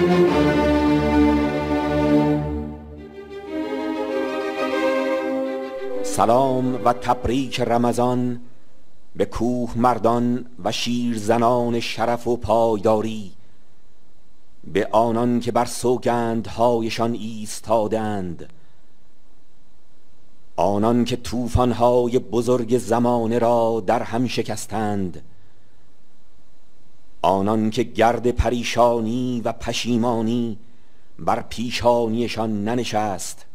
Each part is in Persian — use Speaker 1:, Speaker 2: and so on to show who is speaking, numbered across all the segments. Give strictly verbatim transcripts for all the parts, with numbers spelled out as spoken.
Speaker 1: سلام و تبریک رمضان به کوه مردان و شیر زنان شرف و پایداری، به آنان که بر سوگندهایشان ایستادند، آنان که طوفان‌های بزرگ زمانه را در هم شکستند، آنان که گرد پریشانی و پشیمانی بر پیشانیشان ننشست،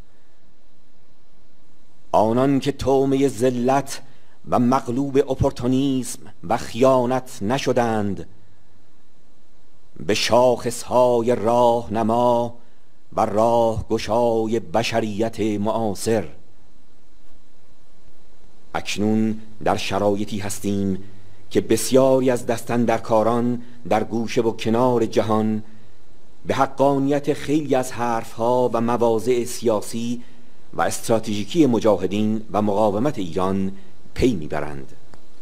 Speaker 1: آنان که طعمه ذلت و مغلوب اپورتونیسم و خیانت نشدند، به شاخصهای راهنما و راهگشای بشریت معاصر. اکنون در شرایطی هستیم که بسیاری از دستاندرکاران در گوشه و کنار جهان به حقانیت خیلی از حرفها و مواضع سیاسی و استراتژیکی مجاهدین و مقاومت ایران پی میبرند.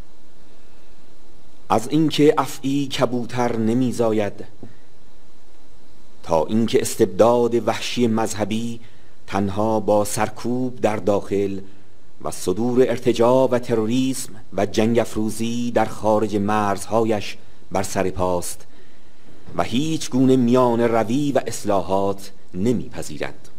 Speaker 1: از اینکه افعی کبوتر نمیزاید تا اینکه استبداد وحشی مذهبی تنها با سرکوب در داخل و صدور ارتجاع و تروریسم و جنگ افروزی در خارج مرزهایش بر سر پاست و هیچ گونه میان روی و اصلاحات نمیپذیرد.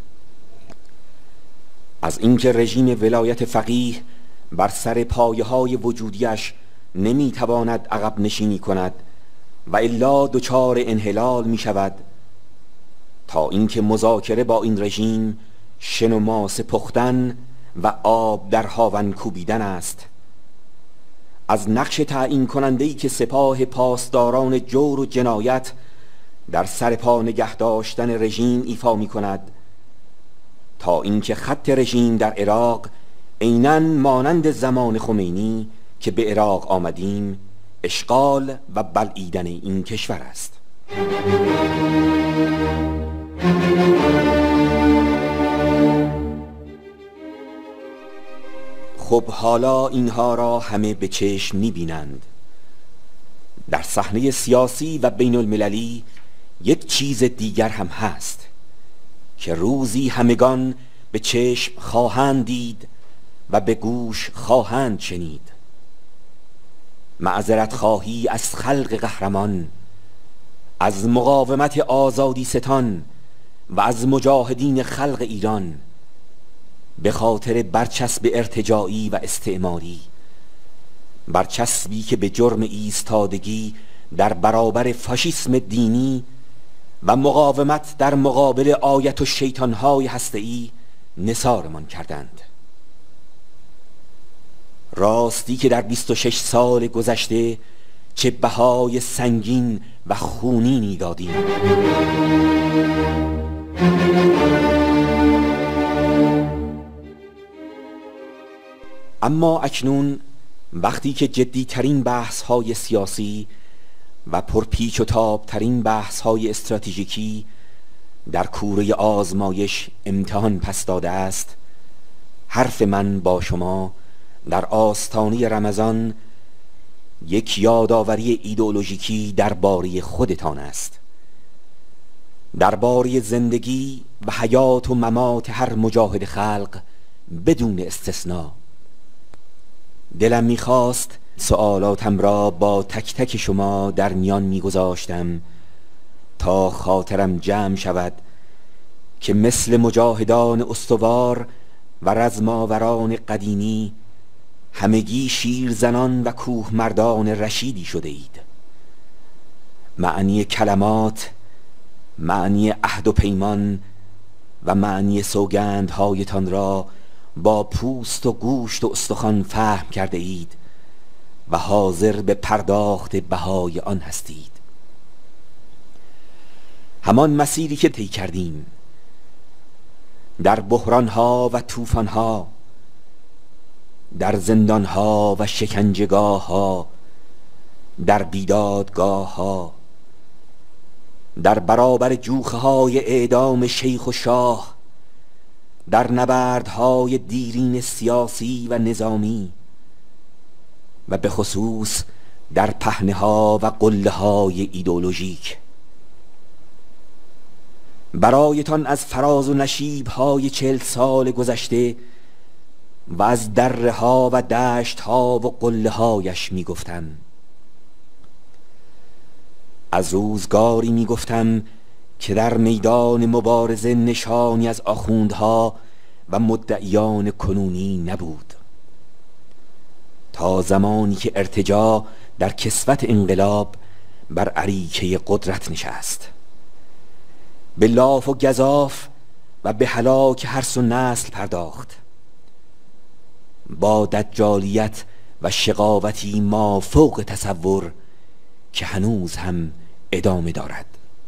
Speaker 1: از اینکه رژیم ولایت فقیه بر سر پایه های وجودیش نمیتواند عقب نشینی کند و الا دچار انحلال می شود، تا اینکه مذاکره با این رژیم شن و ماسه پختن و آب در هاون کوبیدن است. از نقش تعیین کننده‌ای که سپاه پاسداران جور و جنایت در سر پا نگه داشتن رژیم ایفا می کند، تا اینکه خط رژیم در عراق عیناً مانند زمان خمینی که به عراق آمدیم اشغال و بلعیدن این کشور است. خب حالا اینها را همه به چشم می‌بینند. در صحنه سیاسی و بین المللی یک چیز دیگر هم هست که روزی همگان به چشم خواهند دید و به گوش خواهند شنید. معذرت خواهی از خلق قهرمان، از مقاومت آزادی ستان و از مجاهدین خلق ایران، به خاطر برچسب ارتجاعی و استعماری، برچسبی که به جرم ایستادگی در برابر فاشیسم دینی و مقاومت در مقابل آیت و شیطانهای هسته‌ای نثارمان کردند. راستی که در بیست و شش سال گذشته چه بهای سنگین و خونینی دادیم. اما اکنون وقتی که جدیترین بحث های سیاسی و پرپیچ و تاب ترین بحث های استراتژیکی در کوره آزمایش امتحان پس داده است، حرف من با شما در آستانه رمضان یک یادآوری ایدئولوژیکی درباره خودتان است، درباره زندگی و حیات و ممات هر مجاهد خلق بدون استثناء. دلم میخواست سوالاتم را با تک تک شما در میان میگذاشتم تا خاطرم جمع شود که مثل مجاهدان استوار و رزماوران قدیمی همگی شیر زنان و کوه مردان رشیدی شده اید. معنی کلمات، معنی عهد و پیمان و معنی سوگندهایتان را با پوست و گوشت و استخوان فهم کرده اید و حاضر به پرداخت بهای آن هستید. همان مسیری که طی کردیم در بحرانها و طوفانها، در زندانها و شکنجهگاهها، در بیدادگاهها، در برابر جوخه‌های اعدام شیخ و شاه، در نبردهای دیرین سیاسی و نظامی و به خصوص در پهنه‌ها و قله‌های ایدئولوژیک. برایتان از فراز و نشیب های چهل سال گذشته و از دره ها و دشت ها و قله هایش می گفتم. از روزگاری می گفتم که در میدان مبارزه نشانی از آخوندها و مدعیان کنونی نبود، تا زمانی که ارتجاع در کسوت انقلاب بر اریکه قدرت نشست، به لاف و گزاف و به هلاک هرس و نسل پرداخت، با دجالیت و شقاوتی ما فوق تصور که هنوز هم ادامه دارد.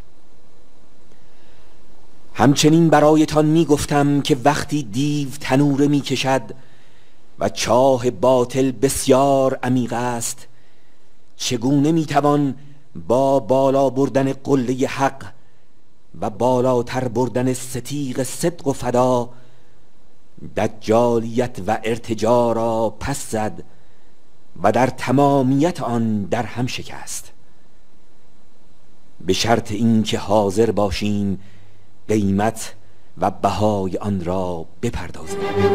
Speaker 1: همچنین برایتان می گفتم که وقتی دیو تنوره می کشد و چاه باطل بسیار عمیق است، چگونه می توان با بالا بردن قله حق و بالاتر بردن ستیغ صدق و فدا دجالیت و ارتجاع را پس زد و در تمامیت آن در هم شکست، به شرط اینکه حاضر باشیم قیمت و بهای آن را بپردازیم.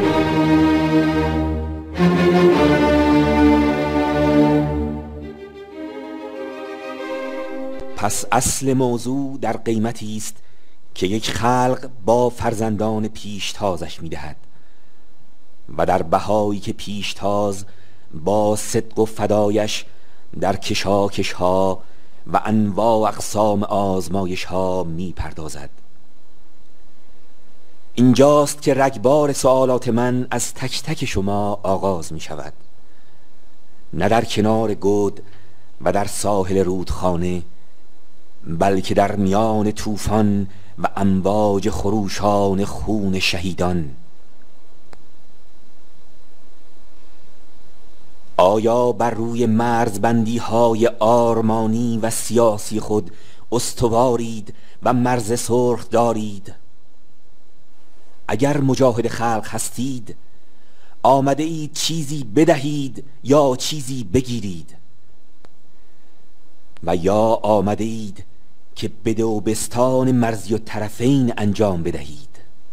Speaker 1: پس اصل موضوع در قیمتی است که یک خلق با فرزندان پیشتازش می‌دهد و در بهایی که پیشتاز با صدق و فدایش در کشاکش ها و انواع و اقسام آزمایش ها می پردازد. اینجاست که رگبار سوالات من از تک تک شما آغاز می شود، نه در کنار گود و در ساحل رودخانه، بلکه در میان طوفان و امواج خروشان خون شهیدان. آیا بر روی مرزبندی های آرمانی و سیاسی خود استوارید و مرز سرخ دارید؟ اگر مجاهد خلق هستید، آمده اید چیزی بدهید یا چیزی بگیرید، و یا آمده اید که بده و بستان مرزی و طرفین انجام بدهید؟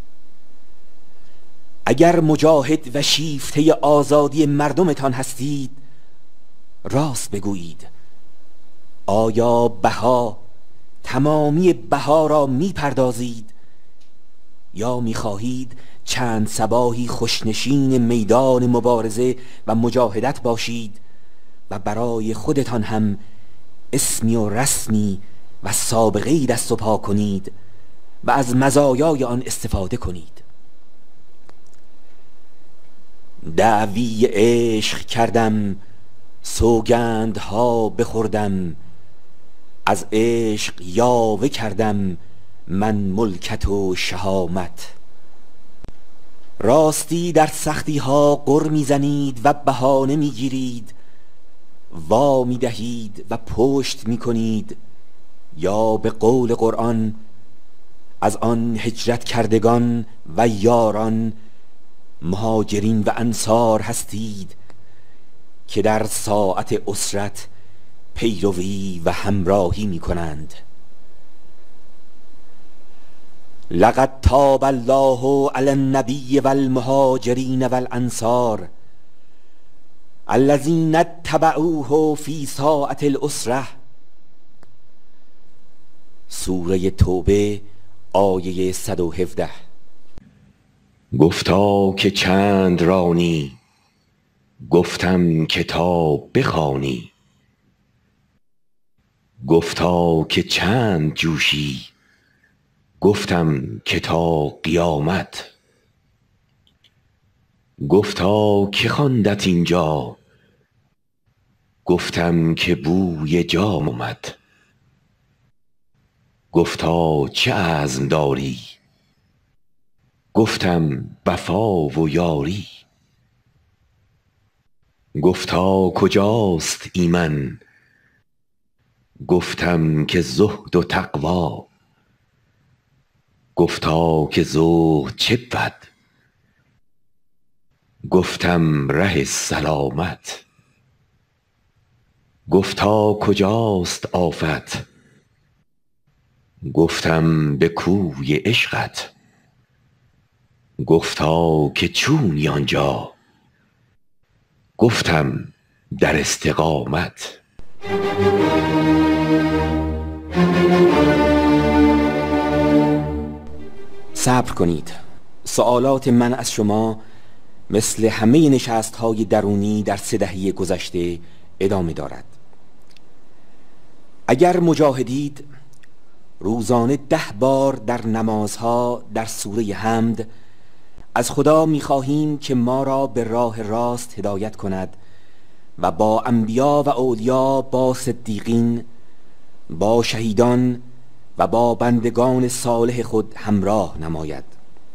Speaker 1: اگر مجاهد و شیفته آزادی مردمتان هستید، راست بگویید. آیا بها، تمامی بها را می پردازید یا می خواهید چند صباحی خوشنشین میدان مبارزه و مجاهدت باشید و برای خودتان هم اسمی و رسمی و سابقه‌ای دست و پا کنید و از مزایای آن استفاده کنید؟ دعوی عشق کردم، سوگندها بخوردم، از عشق یاوه کردم من ملکت و شهامت. راستی در سختی ها غر میزنید و بهانه میگیرید، وا میدهید و پشت میکنید، یا به قول قرآن از آن هجرت کردگان و یاران مهاجرین و انصار هستید که در ساعت اسرت پیروی و همراهی می کنند. لقد تاب الله علی النبی و المهاجرین و الانصار الذین اتبعوه فی ساعت الاسره. سوره توبه آیه صد و هفده.
Speaker 2: گفتا که چند رانی، گفتم که تا بخوانی. گفتا که چند جوشی، گفتم که تا قیامت. گفتا که خواندت اینجا، گفتم که بوی جام اومد. گفتا چه عزم داری، گفتم وفا و یاری. گفتا کجاست ایمن، گفتم که زهد و تقوا. گفتا که زهد چه بود، گفتم ره سلامت. گفتا کجاست آفت، گفتم به کوی عشقت. گفتا که چونی آنجا. گفتم در استقامت.
Speaker 1: صبر کنید. سوالات من از شما مثل همه نشست های درونی در سه دهه گذشته ادامه دارد. اگر مجاهدید، روزانه ده بار در نمازها در سوره حمد از خدا می‌خواهیم که ما را به راه راست هدایت کند و با انبیا و اولیا، با صدیقین، با شهیدان و با بندگان صالح خود همراه نماید،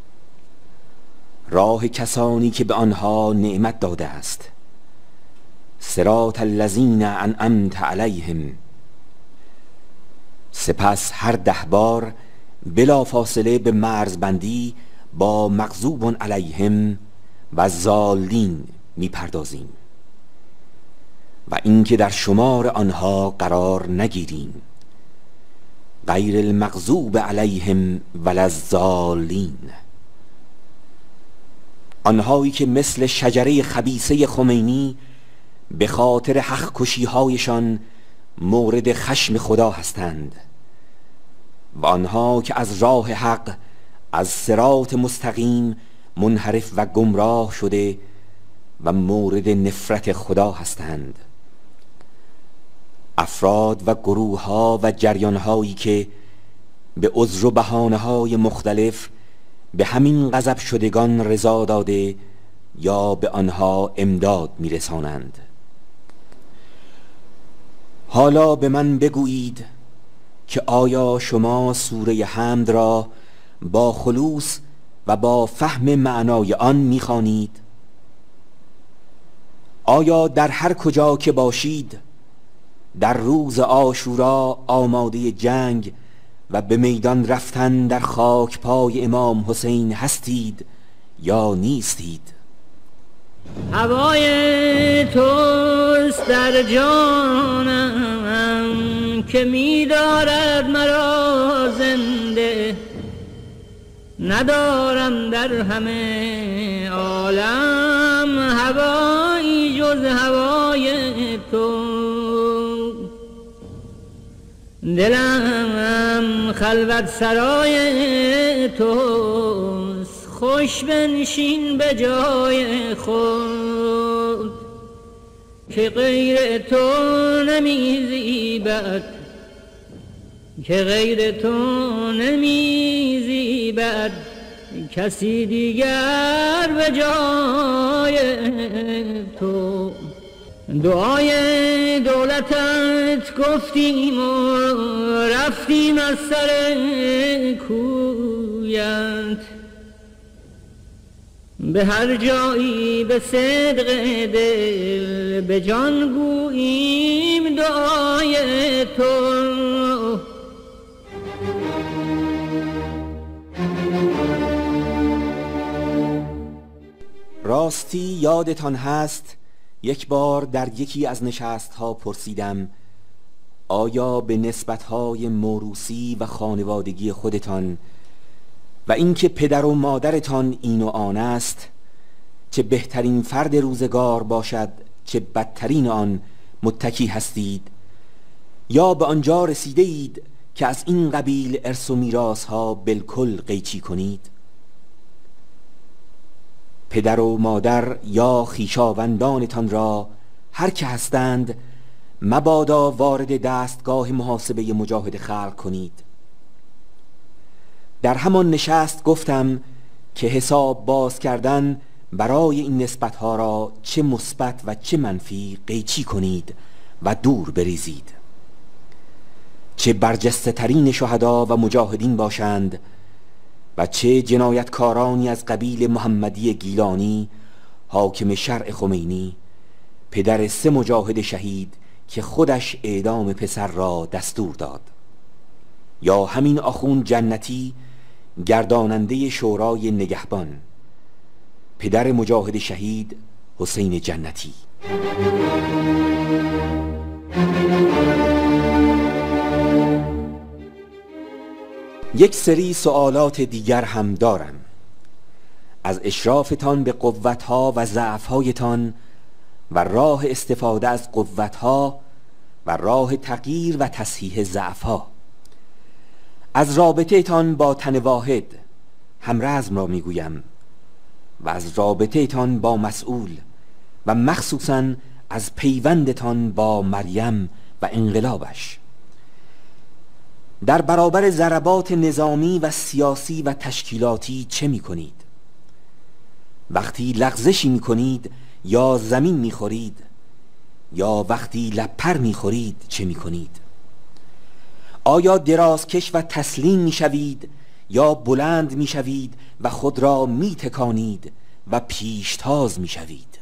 Speaker 1: راه کسانی که به آنها نعمت داده است. صراط الذین انعمت علیهم. سپس هر ده بار بلا فاصله به مرزبندی با مغضوب علیهم و ضالین میپردازیم و اینکه در شمار آنها قرار نگیریم، غیر المغضوب علیهم ولا الضالین، آنهایی که مثل شجره خبیثه خمینی به خاطر حق کشی هایشان مورد خشم خدا هستند و آنها که از راه حق، از صراط مستقیم منحرف و گمراه شده و مورد نفرت خدا هستند. افراد و گروه ها و جریان هایی که به عذر و بهانه های مختلف به همین غضب شدگان رضا داده یا به آنها امداد میرسانند. حالا به من بگویید که آیا شما سوره حمد را با خلوص و با فهم معنای آن میخوانید؟ آیا در هر کجا که باشید در روز عاشورا آماده جنگ و به میدان رفتن در خاک پای امام حسین هستید یا نیستید؟
Speaker 3: هوای توست در جانم که می‌دارد مرا زنده، ندارم در همه عالم هوایی جز هوای تو. دلم خلوت سرای توست، خوش بنشین به جای خود که غیر تو نمیزیبد، که غیر تو نمیزیبد کسی دیگر به جای تو. دعای دولتت گفتیم و رفتیم از سر کویت، به هر جایی به صدق دل به جان گوییم دعای تو.
Speaker 1: راستی یادتان هست یک بار در یکی از نشست‌ها پرسیدم آیا به نسبت‌های موروثی و خانوادگی خودتان و اینکه پدر و مادرتان این و آن است، چه بهترین فرد روزگار باشد چه بدترین آن، متکی هستید یا به آنجا رسیده اید که از این قبیل ارث و میراث‌ها بالکل قیچی کنید؟ پدر و مادر یا خویشاوندانتان را هر که هستند مبادا وارد دستگاه محاسبه مجاهد خلق کنید. در همان نشست گفتم که حساب باز کردن برای این نسبتها را چه مثبت و چه منفی قیچی کنید و دور بریزید، چه برجسته ترین شهدا و مجاهدین باشند و چه جنایتکارانی از قبیل محمدی گیلانی حاکم شرع خمینی، پدر سه مجاهد شهید که خودش اعدام پسر را دستور داد، یا همین آخوند جنتی گرداننده شورای نگهبان، پدر مجاهد شهید حسین جنتی. یک سری سوالات دیگر هم دارم. از اشرافتان به قوتها و ضعفهایتان و راه استفاده از قوتها و راه تغییر و تصحیح ضعفها. از رابطه تان با تن واحد همرزم را میگویم و از رابطه تان با مسئول و مخصوصاً از پیوندتان با مریم و انقلابش. در برابر ضربات نظامی و سیاسی و تشکیلاتی چه می کنید؟ وقتی لغزشی می کنید یا زمین می خورید یا وقتی لپر می خورید چه می کنید؟ آیا درازکش و تسلیم می شوید یا بلند می شوید و خود را می تکانید و پیشتاز می شوید؟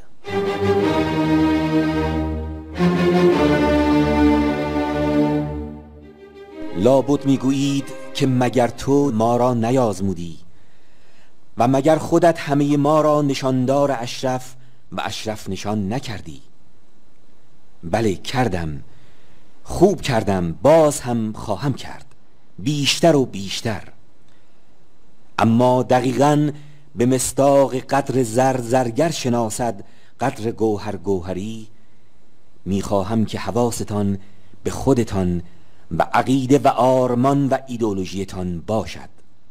Speaker 1: لابد میگویید که مگر تو ما را نیازمودی و مگر خودت همه ما را نشاندار اشرف و اشرف نشان نکردی؟ بله کردم، خوب کردم، باز هم خواهم کرد، بیشتر و بیشتر. اما دقیقاً به مصداق قدر زر زرگر شناسد قدر گوهر گوهری، میخواهم که حواستان به خودتان و عقیده و آرمان و ایدئولوژیتان باشد.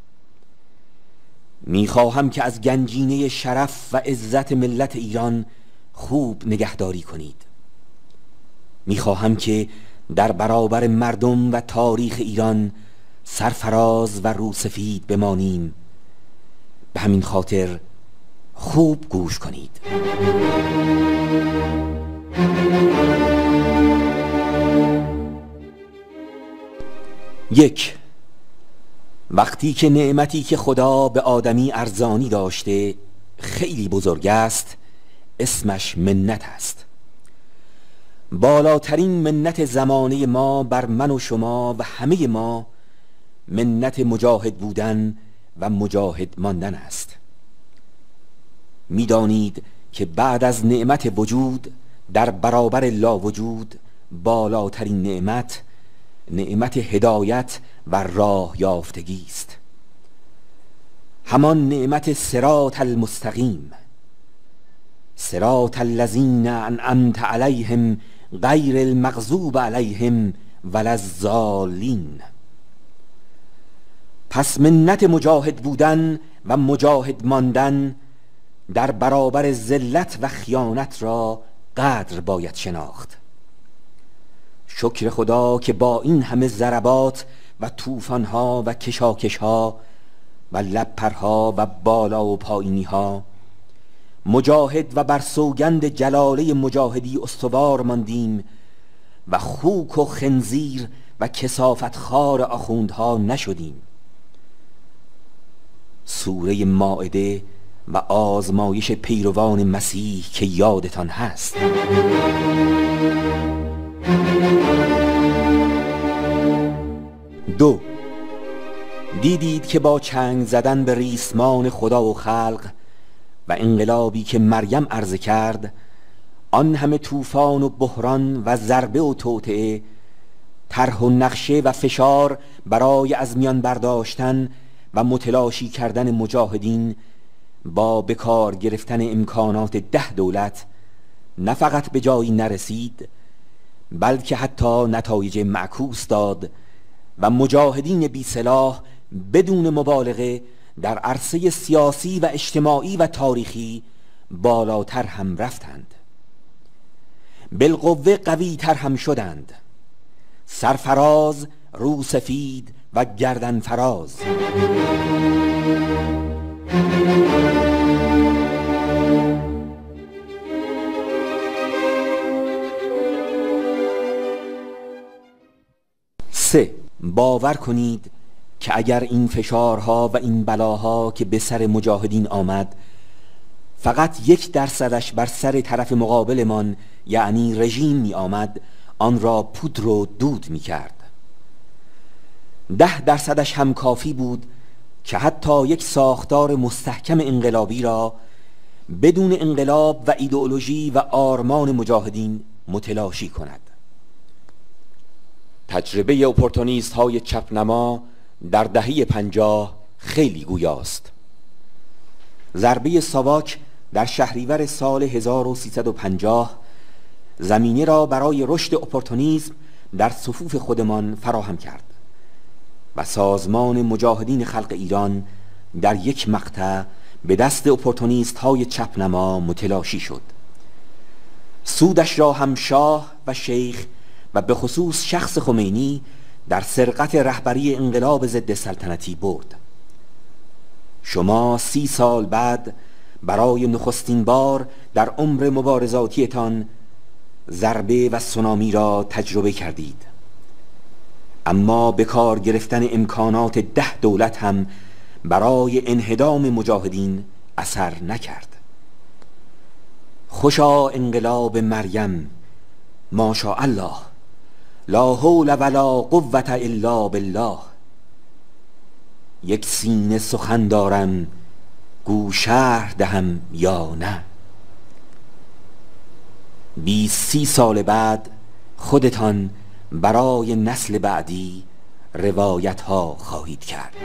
Speaker 1: میخواهم که از گنجینه شرف و عزت ملت ایران خوب نگهداری کنید. میخواهم که در برابر مردم و تاریخ ایران سرفراز و روسفید بمانیم. به همین خاطر خوب گوش کنید. یک، وقتی که نعمتی که خدا به آدمی ارزانی داشته خیلی بزرگ است، اسمش منت است. بالاترین منت زمانه ما بر من و شما و همه ما منت مجاهد بودن و مجاهد ماندن است. میدانید که بعد از نعمت وجود در برابر لا وجود بالاترین نعمت نعمت هدایت و راه یافتگی است. همان نعمت صراط المستقیم، صراط الذین انعمت علیهم غیر المغضوب علیهم ولا الضالین. پس منت مجاهد بودن و مجاهد ماندن در برابر ذلت و خیانت را قدر باید شناخت. شکر خدا که با این همه ضربات و طوفان‌ها و کشاکش‌ها و لپرها و بالا و پایینی‌ها مجاهد و بر سوگند جلاله مجاهدی استوار ماندیم و خوک و خنزیر و کثافت خار آخوندها نشدیم. سوره مائده و آزمایش پیروان مسیح که یادتان هست. دو، دیدید که با چنگ زدن به ریسمان خدا و خلق و انقلابی که مریم عرضه کرد، آن همه طوفان و بحران و ضربه و توطئه، طرح و نقشه و فشار برای از میان برداشتن و متلاشی کردن مجاهدین با بکار گرفتن امکانات ده دولت نه فقط به جایی نرسید، بلکه حتی نتایج معکوس داد و مجاهدین بی سلاح بدون مبالغه در عرصه سیاسی و اجتماعی و تاریخی بالاتر هم رفتند، بالقوه قوی تر هم شدند، سرفراز، روسفید و گردن فراز. سه، باور کنید که اگر این فشارها و این بلاها که به سر مجاهدین آمد فقط یک درصدش بر سر طرف مقابلمان یعنی رژیم می آمد، آن را پودر و دود می کرد. ده درصدش هم کافی بود که حتی یک ساختار مستحکم انقلابی را بدون انقلاب و ایدئولوژی و آرمان مجاهدین متلاشی کند.
Speaker 4: تجربه اپورتونیست های چپنما
Speaker 1: در دهه پنجاه خیلی گویاست. ضربه ساواک در شهریور سال هزار و سیصد و پنجاه زمینه را برای رشد اپورتونیسم در صفوف خودمان فراهم کرد و سازمان مجاهدین خلق ایران در یک مقطع به دست اپورتونیست های چپنما متلاشی شد. سودش را هم شاه و شیخ و به خصوص شخص خمینی در سرقت رهبری انقلاب ضد سلطنتی برد. شما سی سال بعد برای نخستین بار در عمر مبارزاتیتان ضربه و سونامی را تجربه کردید، اما به کار گرفتن امکانات ده دولت هم برای انهدام مجاهدین اثر نکرد. خوشا انقلاب مریم، ماشاءالله، لا حول ولا قوة الا بالله. یک سینه سخن دارم، گو شرح دهم یا نه. بیست سی سال بعد خودتان برای نسل بعدی روایت ها خواهید کرد.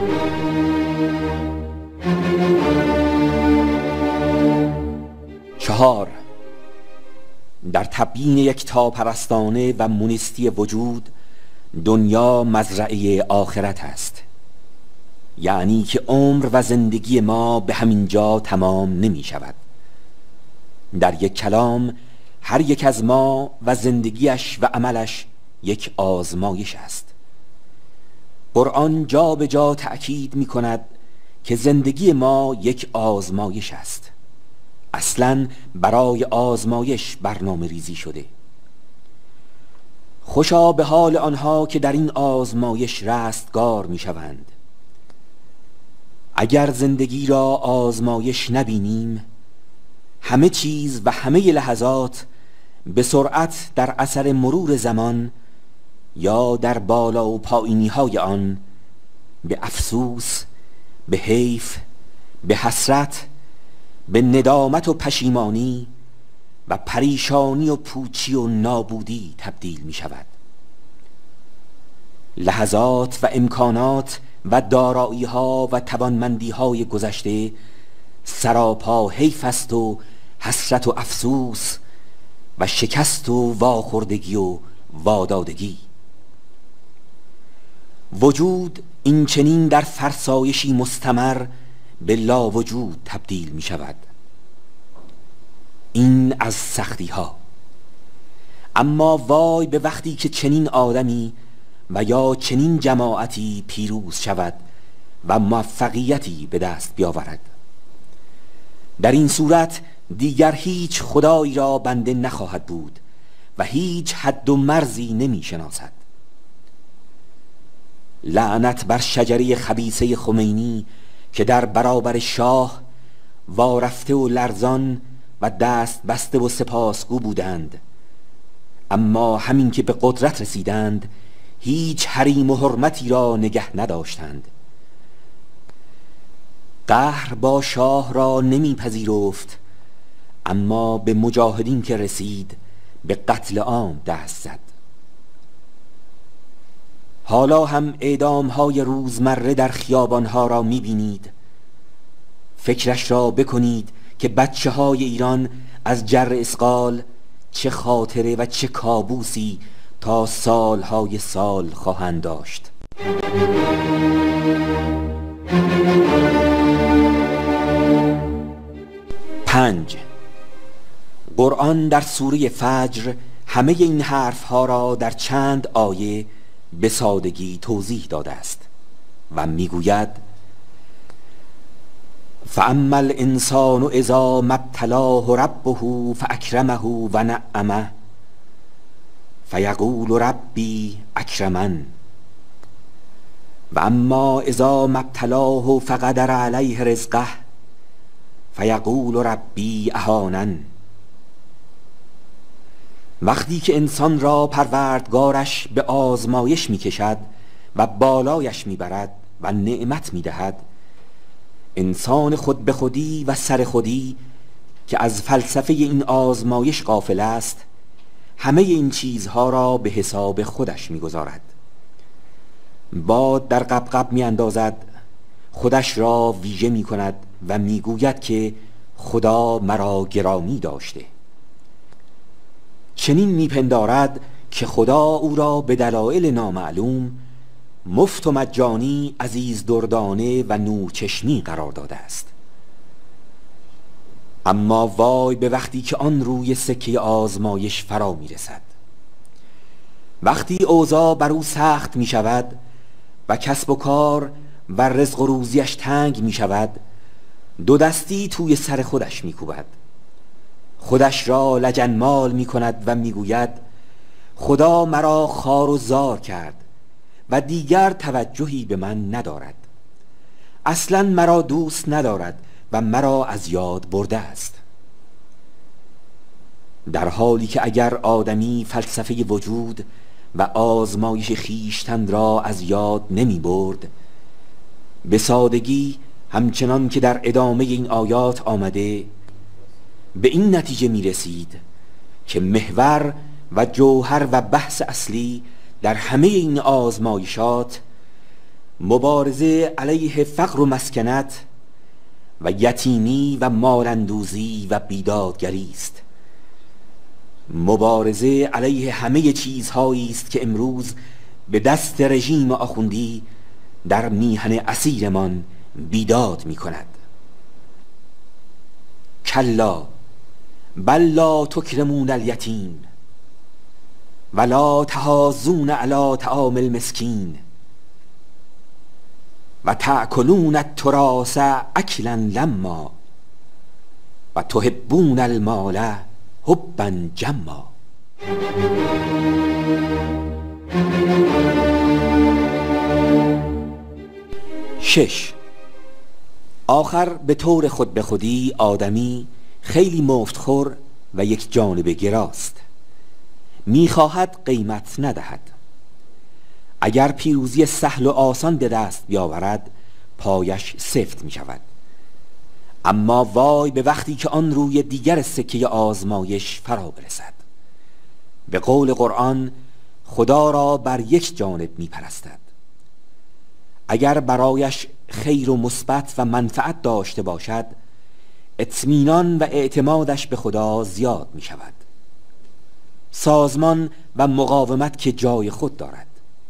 Speaker 1: چهار، در تبیین یک تاپرستانه و مونیستی وجود، دنیا مزرعه آخرت است. یعنی که عمر و زندگی ما به همین جا تمام نمی شود. در یک کلام هر یک از ما و زندگیش و عملش یک آزمایش است. قرآن جا به جا تأکید می کند که زندگی ما یک آزمایش است. اصلاً برای آزمایش برنامه ریزی شده. خوشا به حال آنها که در این آزمایش رستگار می شوند. اگر زندگی را آزمایش نبینیم، همه چیز و همه لحظات به سرعت در اثر مرور زمان یا در بالا و پایینی های آن به افسوس، به حیف، به حسرت، به ندامت و پشیمانی و پریشانی و پوچی و نابودی تبدیل می شود. لحظات و امکانات و دارایی ها و توانمندی های گذشته سراپا حیف است و حسرت و افسوس و شکست و واخوردگی و وادادگی. وجود این چنین در فرسایشی مستمر به لا وجود تبدیل می شود. این از سختی ها. اما وای به وقتی که چنین آدمی و یا چنین جماعتی پیروز شود و موفقیتی به دست بیاورد. در این صورت دیگر هیچ خدایی را بنده نخواهد بود و هیچ حد و مرزی نمی شناسد. لعنت بر شجره خبیثه خمینی که در برابر شاه وارفته و لرزان و دست بسته و سپاسگو بودند، اما همین که به قدرت رسیدند هیچ حریم و حرمتی را نگه نداشتند. قهر با شاه را نمی پذیرفت، اما به مجاهدین که رسید به قتل عام دست زد. حالا هم اعدام های روزمره در خیابان ها را می بینید. فکرش را بکنید که بچه های ایران از جر اسقال چه خاطره و چه کابوسی تا سالهای سال خواهند داشت. پنج، قرآن در سوره فجر همه این حرفها را در چند آیه به سادگی توضیح داده است و میگوید: فاما الانسان اذا ما ابتلاه ربه فاکرمه و نعمه فیقول ربی اکرمن و اما اذا ما ابتلاه فقدر علیه رزقه فیقول ربی اهانن. وقتی که انسان را پروردگارش به آزمایش میکشد و بالایش میبرد و نعمت میدهد، انسان خود به خودی و سر خودی که از فلسفه این آزمایش غافل است، همه این چیزها را به حساب خودش میگذارد. باد در قبقب می اندازد، خودش را ویژه می کند و می گوید که خدا مرا گرامی داشته. چنین می پندارد که خدا او را به دلایل نامعلوم مفت و مجانی، عزیز دردانه و نورچشمی قرار داده است. اما وای به وقتی که آن روی سکه آزمایش فرا می رسد. وقتی اوضاع بر او سخت می شود و کسب و کار و رزق و روزیش تنگ می شود، دو دستی توی سر خودش می کوبد، خودش را لجنمال می کند و می گوید خدا مرا خوار و زار کرد و دیگر توجهی به من ندارد، اصلا مرا دوست ندارد و مرا از یاد برده است. در حالی که اگر آدمی فلسفه وجود و آزمایش خیشتن را از یاد نمی برد، به سادگی همچنان که در ادامه این آیات آمده به این نتیجه می رسید که محور و جوهر و بحث اصلی در همه این آزمایشات مبارزه علیه فقر و مسکنت و یتیمی و مالندوزی و بیدادگری است، مبارزه علیه همه چیزهایی است که امروز به دست رژیم آخوندی در میهن اسیرمان بیداد می کند. کلا بل لا تکرمون الیتیم ولا تحاضون علی طعام المسکین و تأکلون التراث اکلا لما و تحبون المال حبا جما. شش. آخر به طور خود به خودی آدمی خیلی مفتخور و یک جانب گراست، میخواهد قیمت ندهد. اگر پیروزی سهل و آسان به دست بیاورد پایش سفت می شود. اما وای به وقتی که آن روی دیگر سکه آزمایش فرا برسد. به قول قرآن خدا را بر یک جانب می پرستد. اگر برایش خیر و مثبت و منفعت داشته باشد، اطمینان و اعتمادش به خدا زیاد می شود. سازمان و مقاومت که جای خود دارد.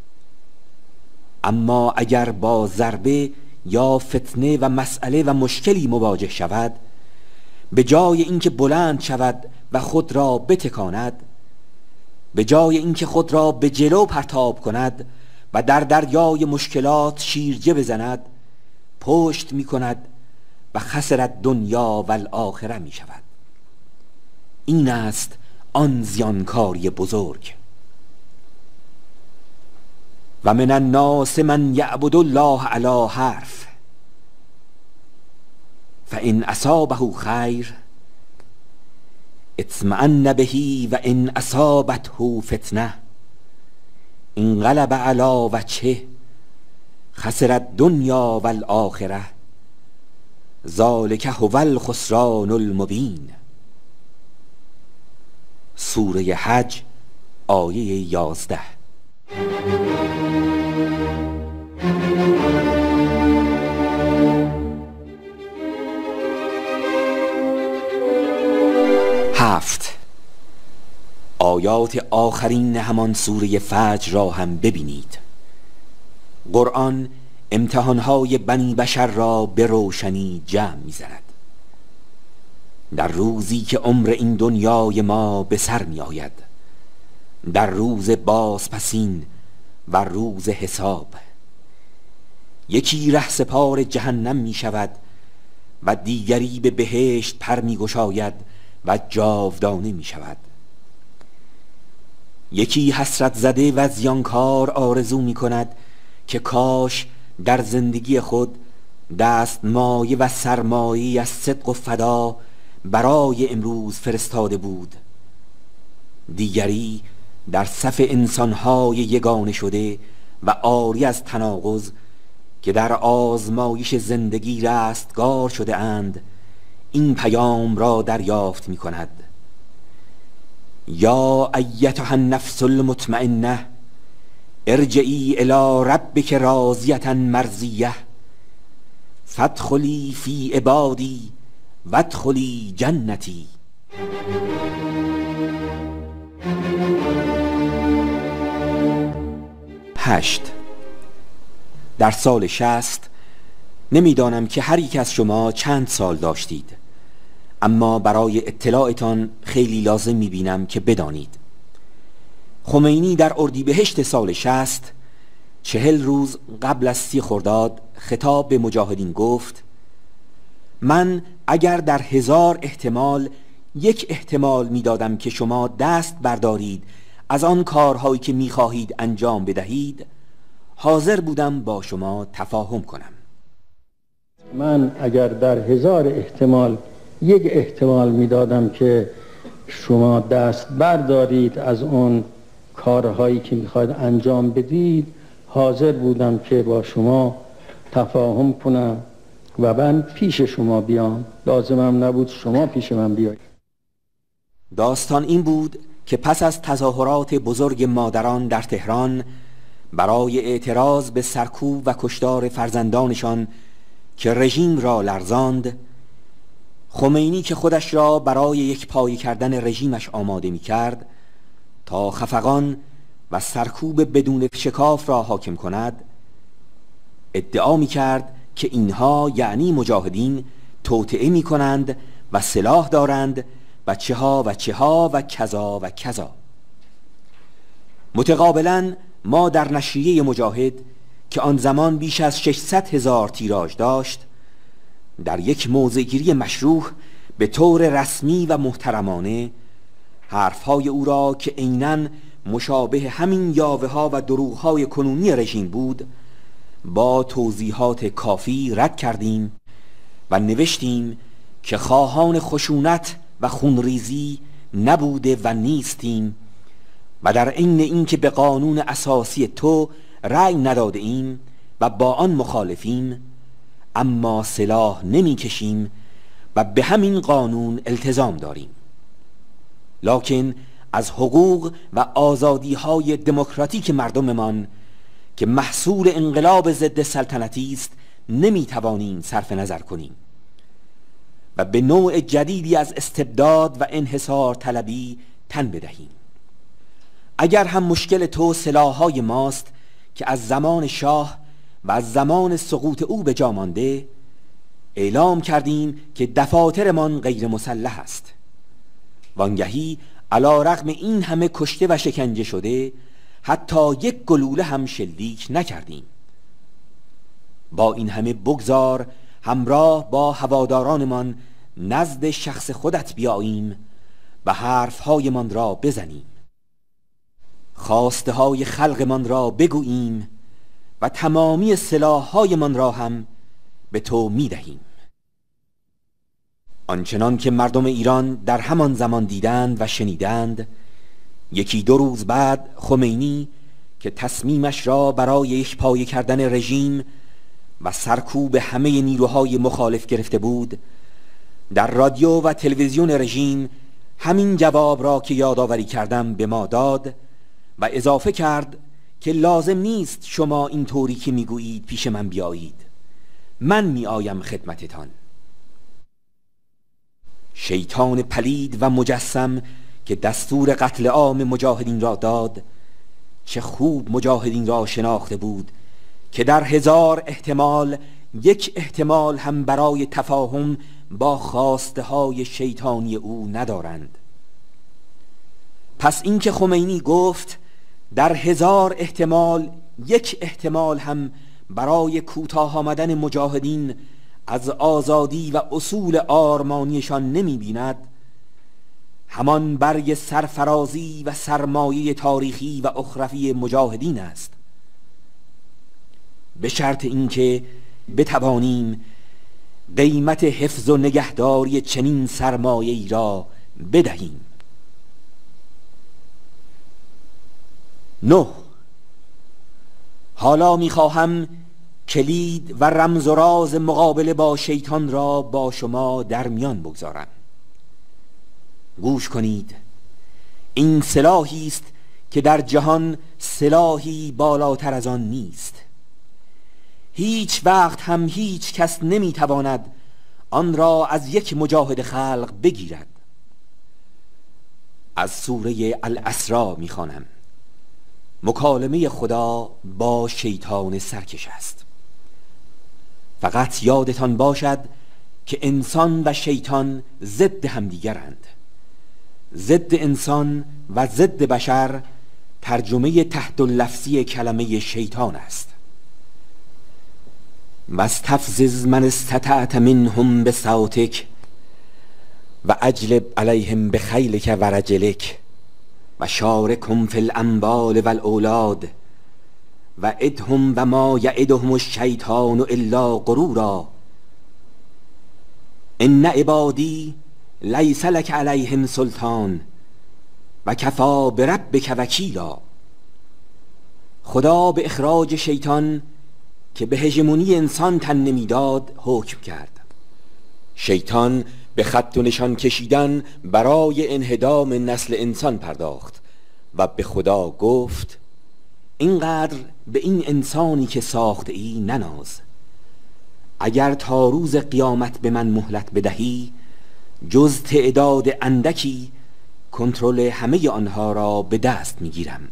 Speaker 1: اما اگر با ضربه یا فتنه و مسئله و مشکلی مواجه شود، به جای اینکه بلند شود و خود را بتکاند، به جای اینکه خود را به جلو پرتاب کند و در دریای مشکلات شیرجه بزند، پشت می کند و خسرت دنیا و الاخره می شود. این است آن زیانکاری بزرگ. و من الناس من یعبد الله علی حرف فان اصابه خیر اطمأن به و ان اصابته فتنه انقلب علی وجهه خسر الدنیا و الاخره ذلک هو الخسران المبین. سوره حج آیه یازده. هفت. آیات آخرین همان سوره فجر را هم ببینید. قرآن امتحانهای بنی بشر را به روشنی جمع می‌زند. در روزی که عمر این دنیای ما به سر می آید، در روز بازپسین و روز حساب، یکی رهسپار جهنم می شود و دیگری به بهشت پر می گشاید و جاودانه می شود. یکی حسرت زده و زیانکار آرزو می کند که کاش در زندگی خود دستمایه و سرمایه از صدق و فدا برای امروز فرستاده بود. دیگری در صف انسانهای یگانه شده و عاری از تناقض که در آزمایش زندگی رستگار شده اند این پیام را دریافت می کند: یا ایتها النفس المطمئنه ارجعی الی ربک راضیة مرضیة فادخلی فی عبادی وادخلی جنتی. هشت. در سال شصت نمیدانم که هر یک از شما چند سال داشتید، اما برای اطلاعتان خیلی لازم میبینم که بدانید خمینی در اردیبهشت سال شصت، چهل روز قبل از سی خرداد، خطاب به مجاهدین گفت: من اگر در هزار احتمال یک احتمال میدادم که شما دست بردارید از آن کارهایی که میخواهید انجام بدهید، حاضر بودم با شما تفاهم کنم.
Speaker 4: من اگر در هزار احتمال یک احتمال میدادم که شما دست بردارید از اون کارهایی که میخواید انجام بدید، حاضر بودم که با شما تفاهم کنم و من پیش شما بیام. لازمم نبود شما پیش من بیایید.
Speaker 1: داستان این بود که پس از تظاهرات بزرگ مادران در تهران برای اعتراض به سرکوب و کشتار فرزندانشان که رژیم را لرزاند، خمینی که خودش را برای یک پای کردن رژیمش آماده می کرد تا خفقان و سرکوب بدون شکاف را حاکم کند، ادعا می کرد که اینها یعنی مجاهدین توطئه می کنند و سلاح دارند و چه ها و چه ها و کذا و کذا. متقابلا ما در نشریه مجاهد که آن زمان بیش از ششصد هزار تیراژ داشت، در یک موضع‌گیری مشروع به طور رسمی و محترمانه حرفهای او را که عیناً مشابه همین یاوه ها و دروغ های کنونی رژیم بود با توضیحات کافی رد کردیم و نوشتیم که خواهان خشونت و خونریزی نبوده و نیستیم و در عین اینکه به قانون اساسی تو رأی نداده ایم و با آن مخالفیم، اما سلاح نمی کشیم و به همین قانون التزام داریم، لکن از حقوق و آزادی های دموکراتیک مردممان که محصول انقلاب ضد سلطنتی است نمی توانیم صرف نظر کنیم و به نوع جدیدی از استبداد و انحصار طلبی تن بدهیم. اگر هم مشکل تو سلاح‌های ماست که از زمان شاه و از زمان سقوط او به جا مانده، اعلام کردیم که دفاترمان غیر مسلح است. وانگهی علی رغم این همه کشته و شکنجه شده حتی یک گلوله هم شلیک نکردیم. با این همه بگذار همراه با هوادارانمان نزد شخص خودت بیاییم و حرفهایمان را بزنیم، خواسته های خلقمان را بگوییم و تمامی سلاح‌هایمان را هم به تو میدهیم. آنچنان که مردم ایران در همان زمان دیدند و شنیدند، یکی دو روز بعد خمینی که تصمیمش را برای یک پای کردن رژیم و سرکوب همه نیروهای مخالف گرفته بود، در رادیو و تلویزیون رژیم همین جواب را که یادآوری کردم به ما داد و اضافه کرد که لازم نیست شما این طوری که میگویید پیش من بیایید، من میآیم خدمتتان. شیطان پلید و مجسم که دستور قتل عام مجاهدین را داد، چه خوب مجاهدین را شناخته بود که در هزار احتمال یک احتمال هم برای تفاهم با خواسته های شیطانی او ندارند. پس اینکه خمینی گفت در هزار احتمال یک احتمال هم برای کوتاه آمدن مجاهدین از آزادی و اصول آرمانیشان نمی بیند، همان برگ سرفرازی و سرمایه تاریخی و اخروی مجاهدین است، به شرط اینکه بتوانیم قیمت حفظ و نگهداری چنین سرمایه‌ای را بدهیم. نه، حالا میخواهم کلید و رمز و راز مقابله با شیطان را با شما در میان بگذارم. گوش کنید، این سلاحی است که در جهان سلاحی بالاتر از آن نیست. هیچ وقت هم هیچ کس نمیتواند آن را از یک مجاهد خلق بگیرد. از سوره الاسراء میخوانم. مکالمه خدا با شیطان سرکش است. فقط یادتان باشد که انسان و شیطان ضد همدیگرند. ضد انسان و ضد بشر ترجمه تحت اللفظی کلمه شیطان است. واستفزز من استطعت منهم بصوتک و اجلب علیهم بخیلک و رجلک و شارکهم فی الاموال والاولاد و ادهم و ما یعدهم الشیطان الا غرورا ان عبادی لیس لک علیهم سلطان و کفی بربک وکیلا. خدا به اخراج شیطان که به هژمونی انسان تن نمیداد حکم کرد. شیطان به خط و نشان کشیدن برای انهدام نسل انسان پرداخت و به خدا گفت اینقدر به این انسانی که ساخته ای نناز. اگر تا روز قیامت به من مهلت بدهی جز تعداد اندکی کنترل همه آنها را به دست میگیرم.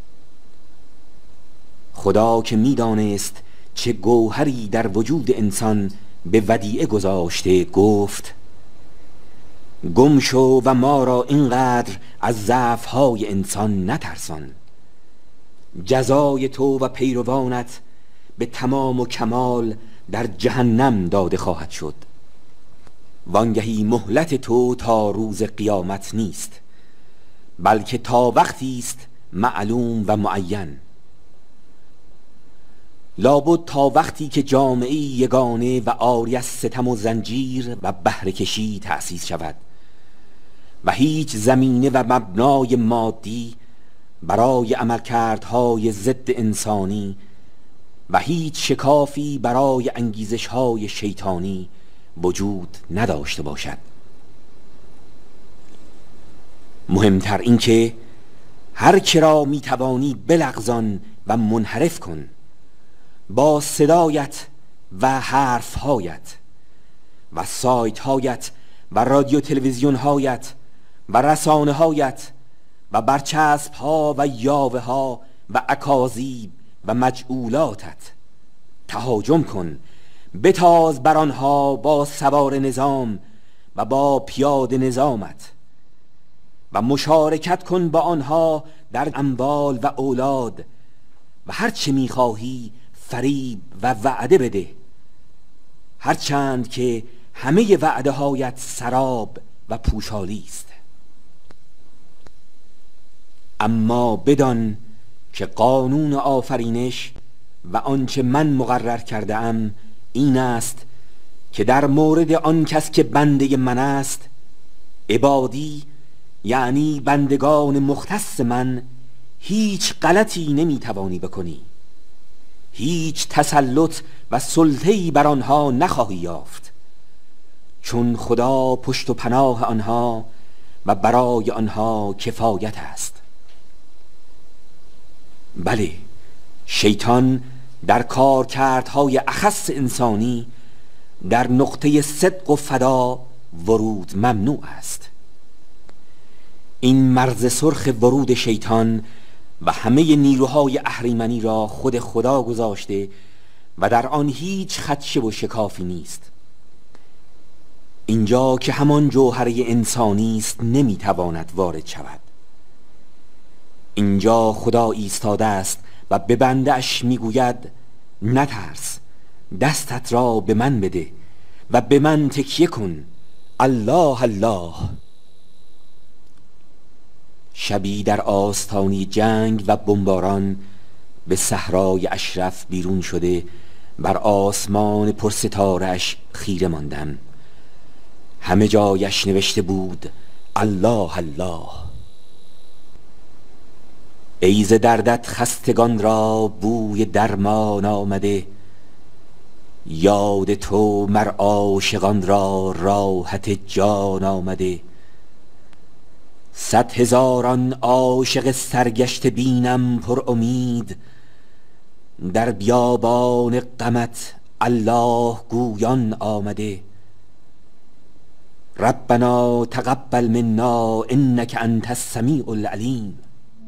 Speaker 1: خدا که میدانست چه گوهری در وجود انسان به ودیعه گذاشته گفت گم شو و ما را اینقدر از ضعف‌های انسان نترسان. جزای تو و پیروانت به تمام و کمال در جهنم داده خواهد شد. وانگهی مهلت تو تا روز قیامت نیست، بلکه تا وقتی است معلوم و معین. لابد تا وقتی که جامعه یگانه و عاری از ستم و زنجیر و بهره کشی تأسیس شود و هیچ زمینه و مبنای مادی برای عملکردهای ضد انسانی و هیچ شکافی برای انگیزش‌های شیطانی وجود نداشته باشد. مهمتر این که هر که را میتوانی بلغزان و منحرف کن با صدایت و حرفهایت و سایتهایت و رادیو تلویزیونهایت و رسانه‌هایت و برچسب‌ها و یاوه‌ها و اکاذیب و مجعولاتت تهاجم کن. بتاز بر آنها با سوار نظام و با پیاده نظامت و مشارکت کن با آنها در اموال و اولاد و هر چه میخواهی فریب و وعده بده، هرچند که همه وعده هایت سراب و پوشالی است. اما بدان که قانون آفرینش و آنچه من مقرر کرده ام این است که در مورد آن کس که بنده من است، عبادی یعنی بندگان مختص من، هیچ غلطی نمیتوانی بکنی، هیچ تسلط و سلطه‌ای بر آنها نخواهی یافت، چون خدا پشت و پناه آنها و برای آنها کفایت است. بله، شیطان در کارکردهای اخص انسانی در نقطه صدق و فدا ورود ممنوع است. این مرز سرخ ورود شیطان و همه نیروهای اهریمنی را خود خدا گذاشته و در آن هیچ خدشه و شکافی نیست. اینجا که همان جوهره انسانی است نمیتواند وارد شود. اینجا خدا ایستاده است و به بنده اش میگوید نترس، دستت را به من بده و به من تکیه کن. الله الله. شبی در آستانی جنگ و بمباران به صحرای اشرف بیرون شده بر آسمان پرستاره‌اش خیره ماندم. همه جایش نوشته بود الله الله. ای ز دردت خستگان را بوی درمان آمده، یاد تو مر عاشقان را راحت جان آمده. صد هزاران عاشق سرگشته بینم پر امید، در بیابان غمت الله گویان آمده. ربنا تقبل منا انک انت السمیع العلیم.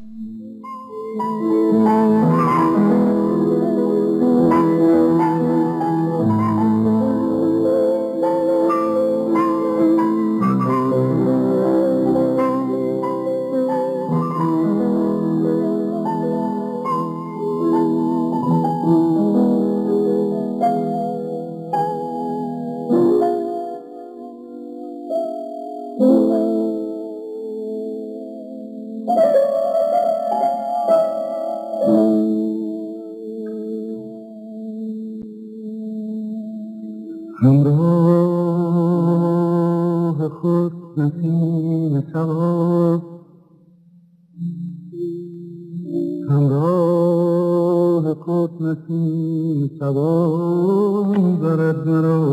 Speaker 5: همراه خود نسیم سوار، همراه خود نسیم سوار برد مرا.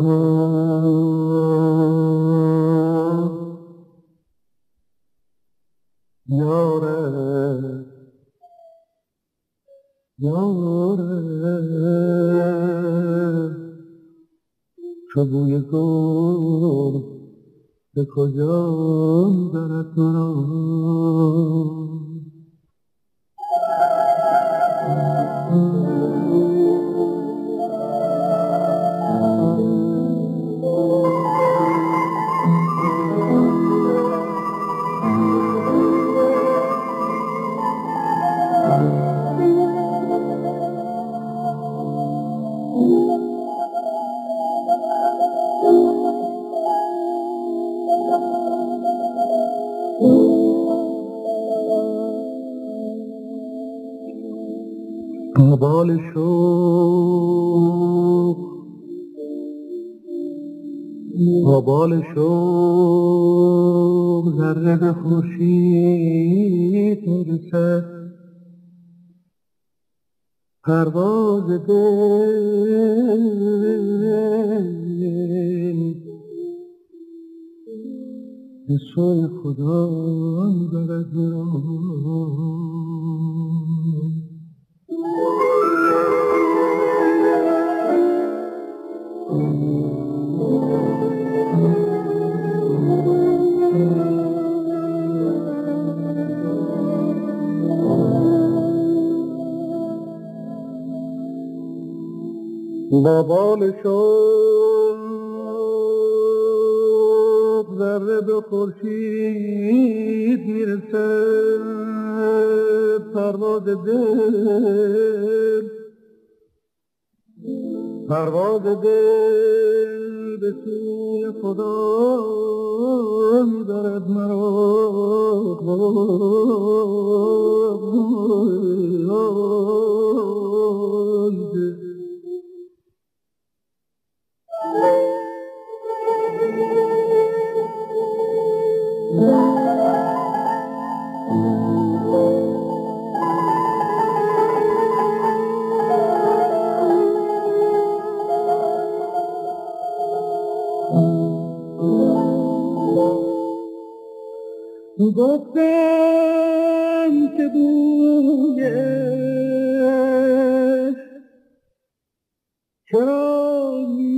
Speaker 5: یاره یاره چو بوی گل به کجا برد مرا. آبال شوق آبال شوق ذره به خورشید میرسد. پرواز دل به سوی خدا میبرد مرا. با بال شوق ذره به خورشید میرسد. پرواز دل پرواز دل به سوی خدا میبرد مرا. گفتم که بویش چرا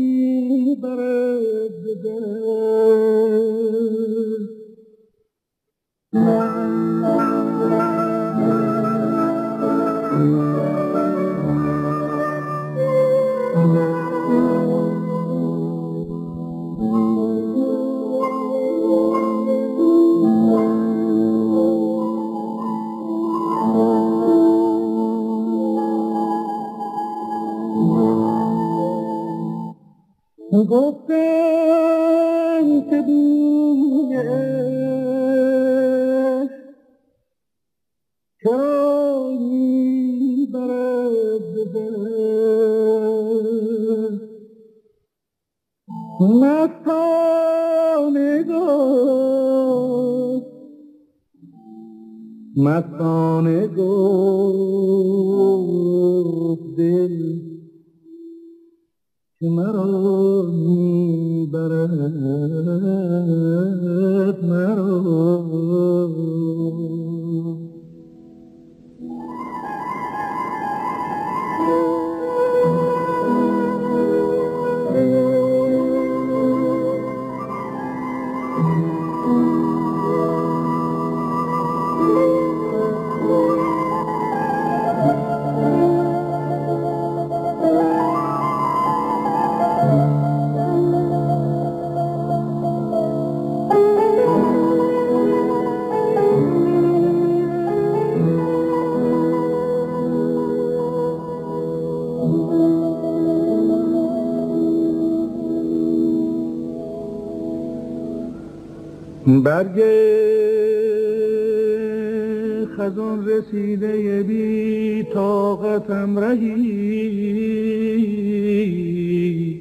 Speaker 5: میبرد به دل. گفتم که بویش چرا میبرد به دل. مستانه گفت مستانه گفت دل که مرا میبرد مرا. برگ خزان رسیده بی طاقتم رهی،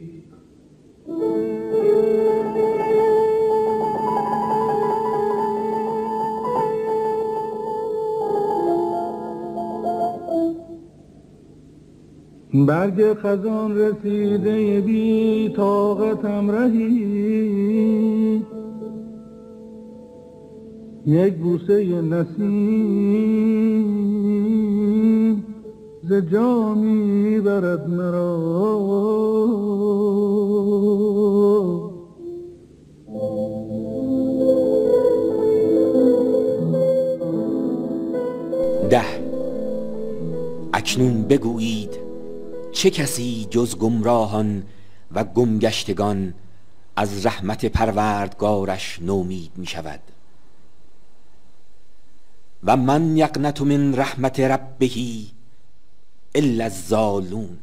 Speaker 5: برگ خزان رسیده بی طاقتم رهی، یک بوسه نسیم ز جا میبرد مرا.
Speaker 1: ده. اکنون بگویید چه کسی جز گمراهان و گمگشتگان از رحمت پروردگارش نومید می شود؟ و من یقنط من رحمت ربه الا الضالون.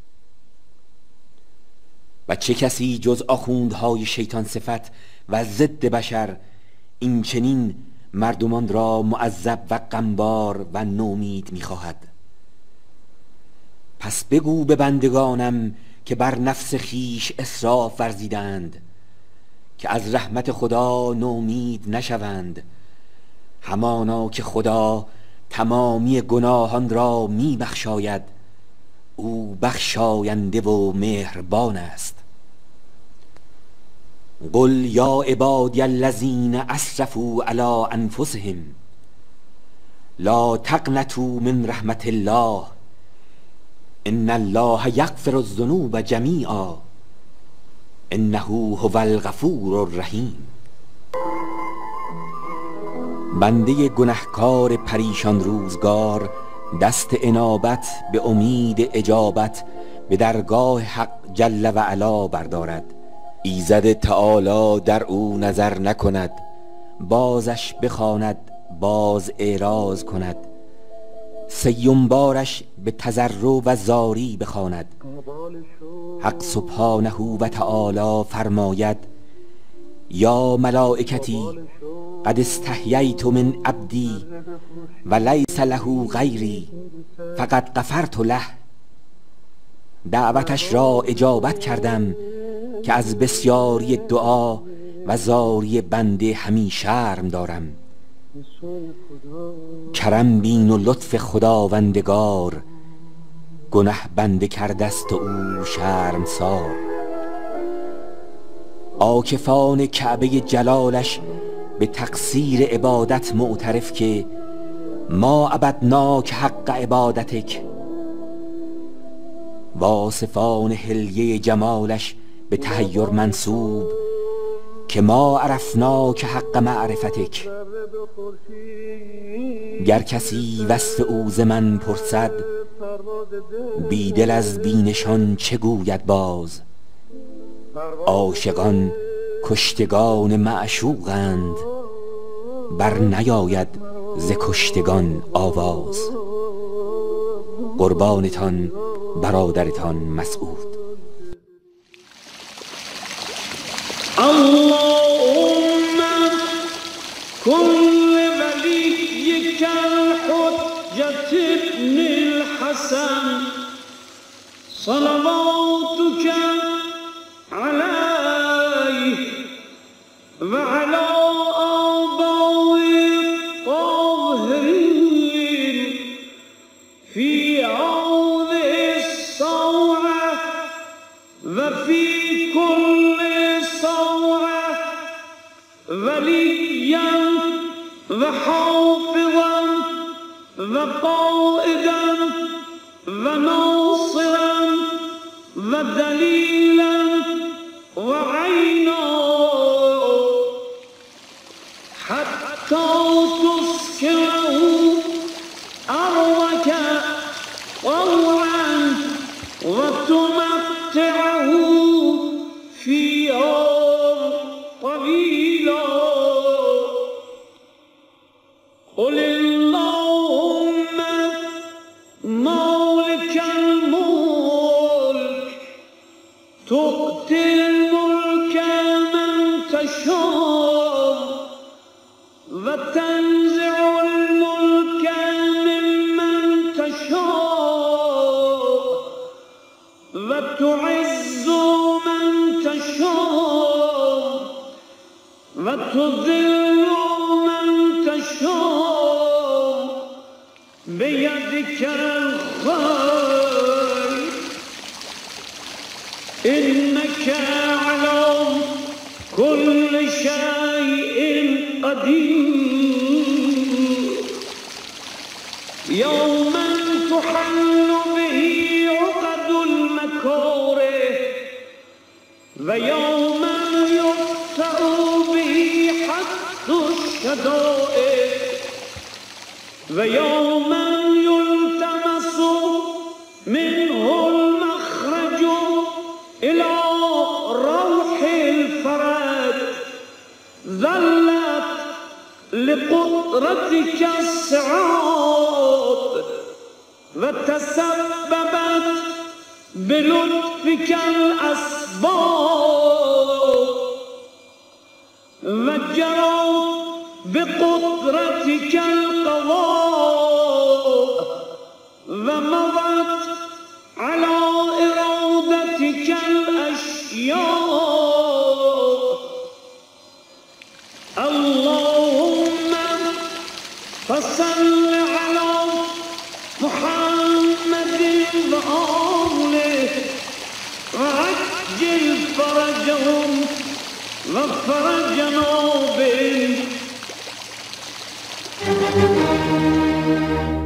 Speaker 1: و چه کسی جز آخوندهای شیطان صفت و ضد بشر این چنین مردمان را معذب و غمبار و نومید می‌خواهد؟ پس بگو به بندگانم که بر نفس خیش اسراف ورزیدند که از رحمت خدا نومید نشوند، همانا که خدا تمامی گناهان را می بخشاید، او بخشاینده و مهربان است. قل یا عبادی الذین اسرفوا علی انفسهم لا تقنطوا من رحمت الله ان الله یغفر الذنوب جمیعا انه هو الغفور الرحیم. بنده گنهکار پریشان روزگار دست انابت به امید اجابت به درگاه حق جل و علا بردارد. ایزد تعالی در او نظر نکند، بازش بخواند باز اعراض کند، سیم بارش به تضرع و زاری بخواند. حق سبحانه و تعالی فرماید یا ملائکتی قد استحییت من عبدی و لیس له غیری فقد غفرت له. دعوتش را اجابت کردم که از بسیاری دعا و زاری بنده همی شرم دارم. کرم بین و لطف خداوندگار، گنه بنده کردست و او شرمسار. عاکفان کعبه جلالش به تقصیر عبادت معترف که ما عبدناک حق عبادتک. واصفان حلیه جمالش به تحیر منصوب که ما عرفناک حق معرفتک. گر کسی وصف او ز من پرسد، بیدل از بینشان چه گوید باز؟ عاشقان کشتگان معشوقند، بر نیاید ز کشتگان آواز. قربانتان برادرتان مسعود.
Speaker 3: اللهم كل وليك الحجة ابن الحسن صلواتك عليه وعلى آبائه الطاهرين في هذه الساعة وفي كل ساعة وليا وحافظا وقائدا وناصرا ودليلا وعينا حتى تسكنه أرضك طوعا وتمتعه فيها طويلا. قل اللهم مالك الملك تؤتي الملك من تشاء وتنزع الملك ممن تشاء وتعز من تشاء وتذل من تشاء بيدك الخير إنك على كل شيء قدير. يوما تحل به عقد المكاره ويوما يفتح به حد الشدائد ويوما يلتمس منه المخرج إلى روح الفرج. ظلت لقدرتك الصعاب وتسببت بلطفك الأسباب وجرت بقدرتك القضاء ومضت على إرادتك الأشياء. اللهم فصل على محمد وآله وعجل فرجهم وفرجنا بهم.